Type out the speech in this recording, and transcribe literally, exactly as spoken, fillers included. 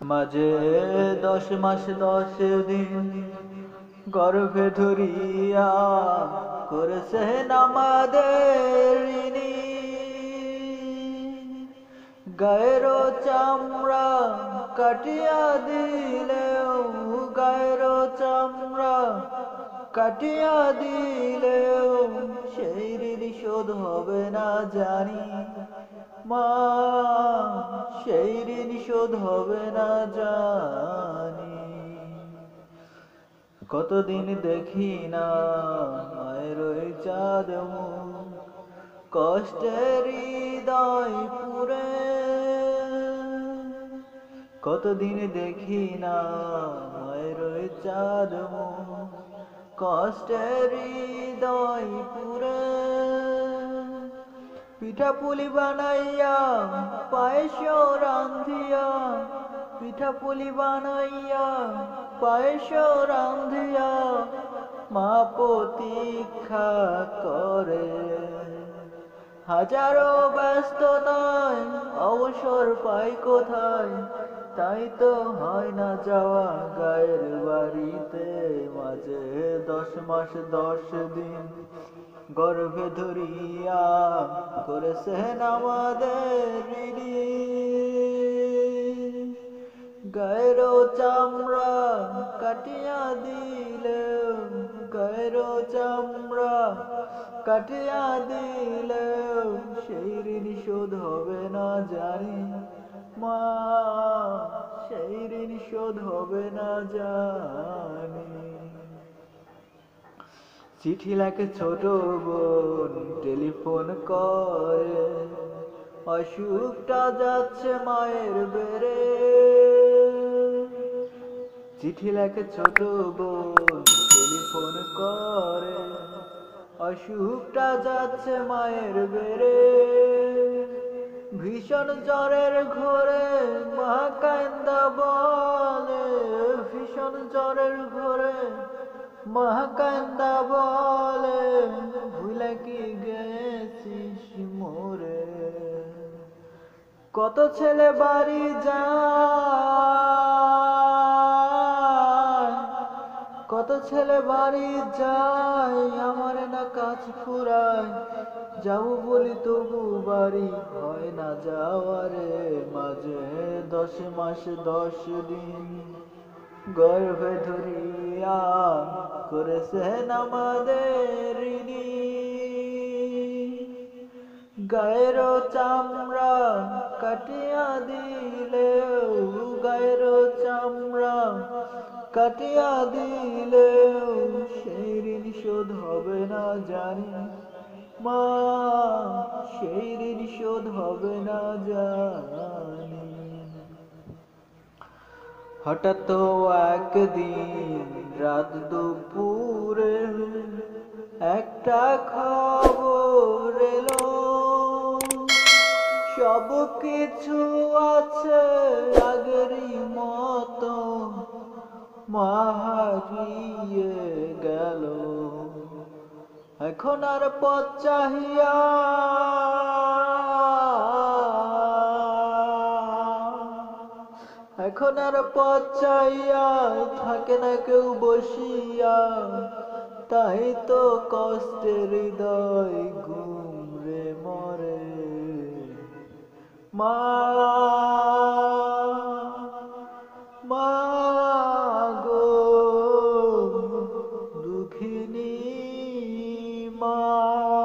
মাঝে দশ মাস দশ দিন গর্ভে ধরিয়া করেছেন আমাদের ঋণী। গায়ের চামড়া কাটিয়া দিলেও, গায়ের চামড়া কাটিয়া দিলেও সেই ঋণ শোধ হবে না জানি। মা, সেই ঋণ শোধ হবে না জানি। কতদিন দেখি না মায়ের ওই চাঁদ মুখ, কষ্টের হৃদয় পুরে। কতদিন দেখি না মায়ের ওই চাঁদ মুখ, কষ্টের হৃদয় পুরে। পিঠা পুলি বানাইয়া পায়েস রান্ধিয়া, পিঠা পুলি বানাইয়া পায়েস রান্ধিয়া মা প্রতীক্ষা করে। হাজারো ব্যস্ততায় অবসর পাই কোথায়, তাই তো হয় না যাওয়া গায়ের বাড়িতে। মাঝে দশ মাস দশ দিন গর্ভে ধরিয়া করেছেন আমাদের ঋণী। গায়ের চামড়া কাটিয়া দিলেও, গায়ের চামড়া কাটিয়া দিলেও সেই ঋণ শোধ হবে না জানি। মা, সেই ঋণ শোধ হবে না জানি। চিঠি লেখে ছোট বোন টেলিফোন করে, অসুখটা যাচ্ছে মায়ের বেড়ে। চিঠি লেখে ছোট বোন টেলিফোন করে, অসুখটা যাচ্ছে মায়ের বেড়ে। ভীষণ জ্বরের ঘোরে মা কান্দা বলে, ভীষণ জ্বরের ঘোরে মা কান্দা বলে, ভুলে কি গেছিস মোরে। কত ছেলে বাড়ি যায়, কত ছেলে বাড়ি যায়, আমার না কাজ ফুরায়। যাবো বলি তবু বাড়ি হয় না যাওয়ারে। মাঝে দশ মাস দশ দিন গর্ভে ধরিয়া করেছেন আমাদের ঋণী। গায়ের চামড়া কাটিয়া দিলেও, গায়ের চামড়া কাটিয়া দিলেও সেই ঋণ শোধ হবে না জানি। মা, সেই ঋণ শোধ হবে না জানি। হঠাৎ একদিন রাত দুপুরে একটা খবর এলো, সব কিছু আছে আগেরই মতো, মা হারিয়ে গেল। এখন আর পথ চাহিয়া, এখন আর পথ চাহিয়া থাকে না কেউ বসিয়া। তাই তো কষ্টের হৃদয় ঘুমরে মরে। মা, মা গো দুঃখিনী মা।